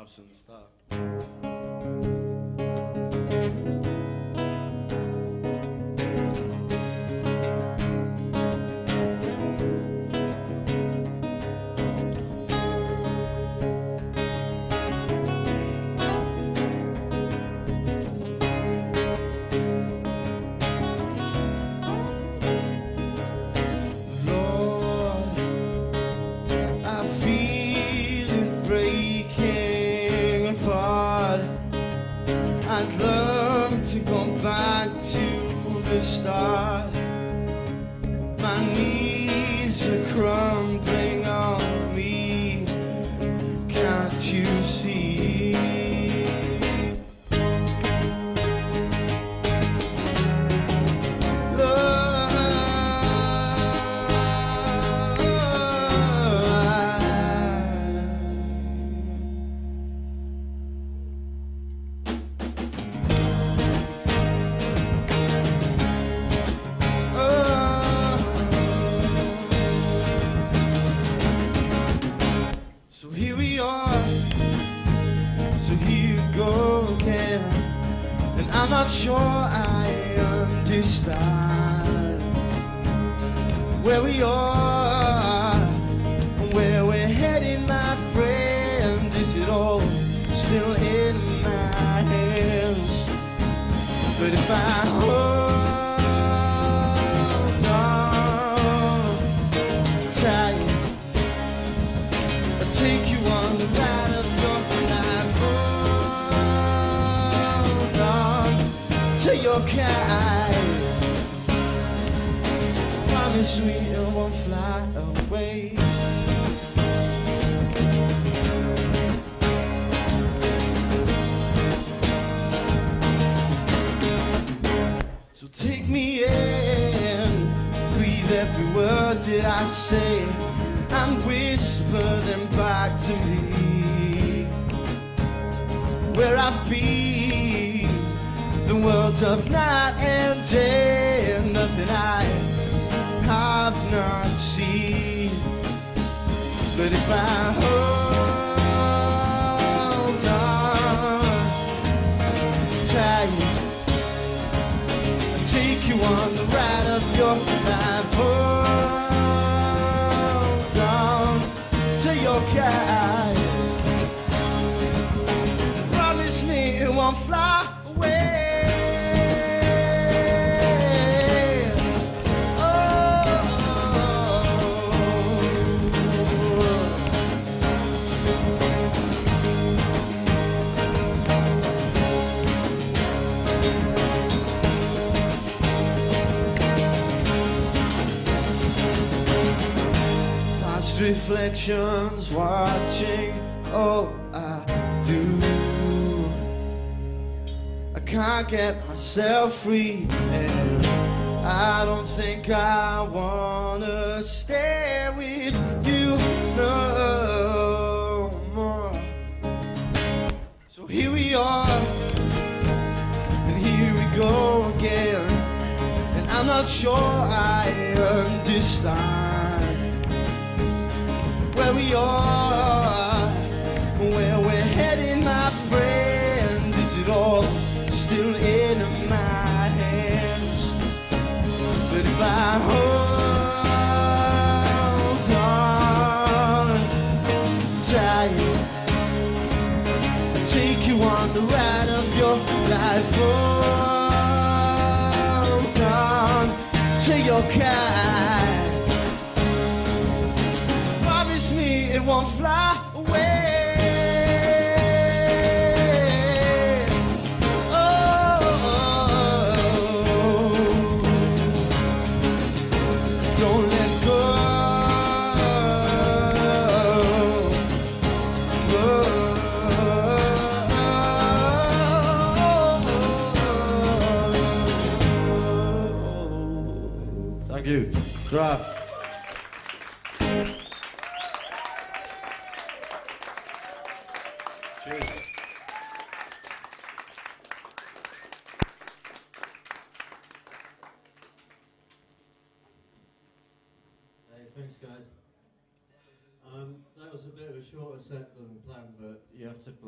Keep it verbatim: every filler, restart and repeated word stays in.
Halfsun, Star. I'd love to go back to the start. My knees are crumbling on me. Can't you see? So here we are, so here we go again. And I'm not sure I understand where we are, where we're heading, my friend. Is it all still in my hands? But if I hold on tight, take you on the ride of your life. Hold on to your kite. Promise me it won't fly away. So take me in, breathe every word that I say, and whisper them back to me, where I feel the world of night and day, nothing I have not seen. But if I hold on tight, I'll take you on the ride of your life. To your kite. Promise me it won't fly away. Oh, past reflections watching all I do. I can't get myself free, and I don't think I wanna stay with you no more. So here we are, and here we go again. And I'm not sure I understand where we are, where we're heading, my friend. Is it all still in my hands? But if I hold on tight, I'll take you on the ride of your life. Hold on to your kite. Promise me it won't fly away. Thank you. Crap. Cheers. Hey, thanks guys. Um, that was a bit of a shorter set than planned, but you have to play.